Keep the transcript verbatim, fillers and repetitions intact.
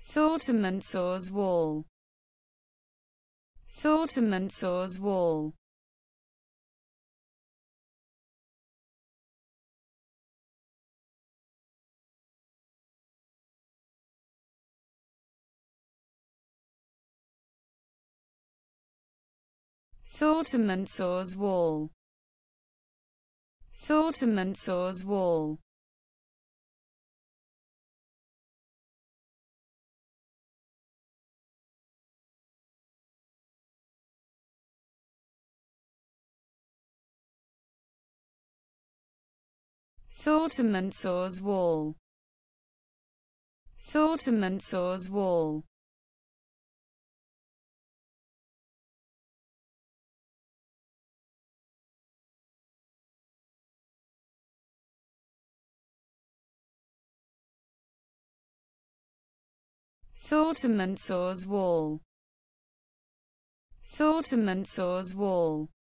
Sortiment saws wall. Sortiment saws wall. Sortiment saws wall. Sortiment saws wall. Sortiment saws wall. Sortiment saws wall. Sortiment saws wall. Sortiment saws wall.